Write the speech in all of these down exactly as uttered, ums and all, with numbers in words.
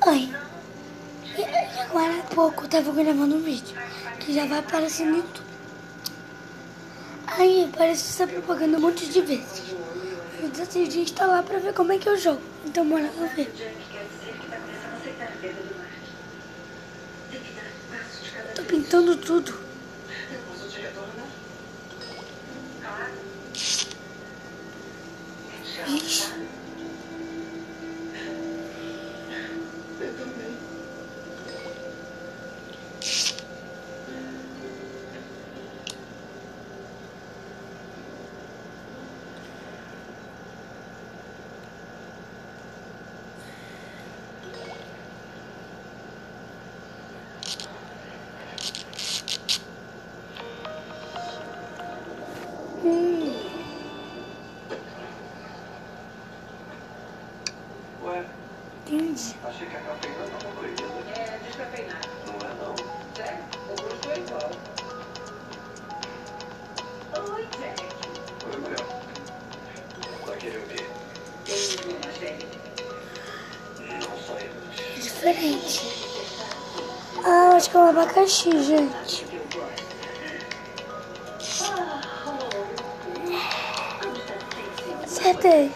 Oi. E agora há pouco eu tava gravando um vídeo que já vai aparecer no YouTube. Aí aparece essa propaganda um monte de vezes. Eu decidi instalar pra ver como é que eu jogo. Então bora lá ver. Tô pintando tudo. Ixi. Hum. Ué? Entendi. Achei que a cafeína tava proibida. É, descafeinado. Não é não? Sério? O gosto é igual. Oi, Jack. Oi, mulher. Vai querer o quê? Eu não sei. Não saímos. É diferente. Ah, acho que é um abacaxi, gente. Acertei.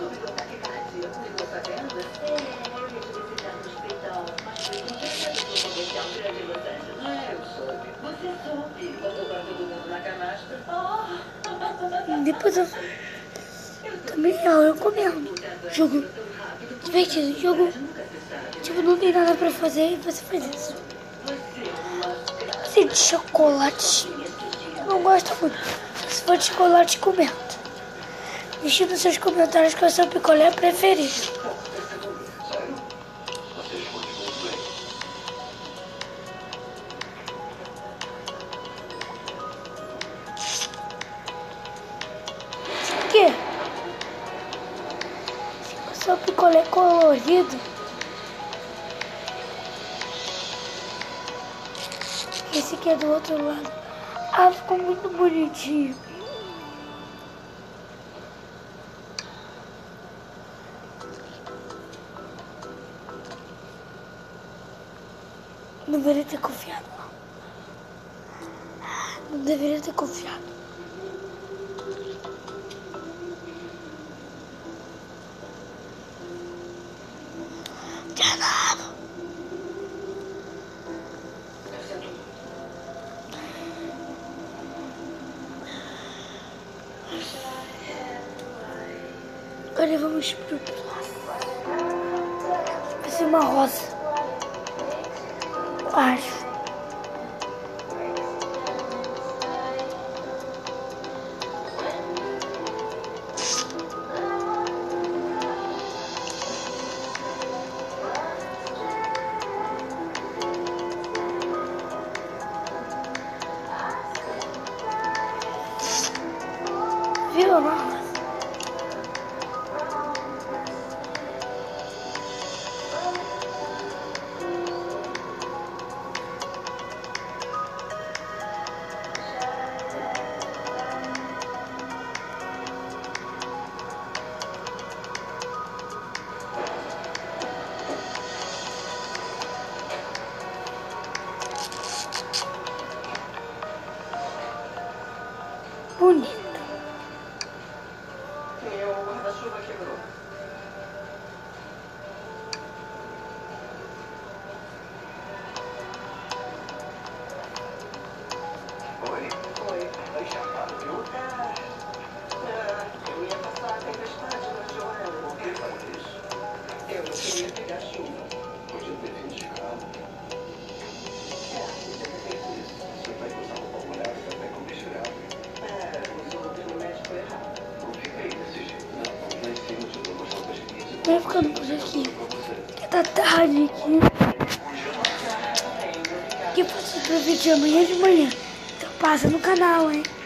Depois eu também eu, eu comendo. Jogo divertido, jogo tipo não tem nada pra fazer e você faz isso. Assim, de chocolate. Eu não gosto muito. Se for de chocolate, comenta. Deixe nos seus comentários qual é o seu picolé preferido. Por quê? O seu picolé colorido. Esse aqui é do outro lado. Ah, ficou muito bonitinho. Não deveria ter confiado, não. Não deveria ter confiado. Danado. Agora vamos pro próximo. Vai ser uma rosa. Acho. Viu, não? Bonito. Meu guarda-chuva quebrou. Oi? Oi. Oi, chapado, viu? Ah, ah, eu ia passar a tempestade na Joana. Por que faz isso? Eu não queria pegar chuva. Podia ter vindo de carro. É, podia ter feito isso. Você vai usar uma molhada e café com misturado. É, usou pelo médico errado. Não fiquei desse jeito, não. Lá em cima de novo, as roupas de pizza. Vai ficando por aqui. Porque tá tarde aqui. Que eu faço outro vídeo amanhã de manhã. Então passa no canal, hein?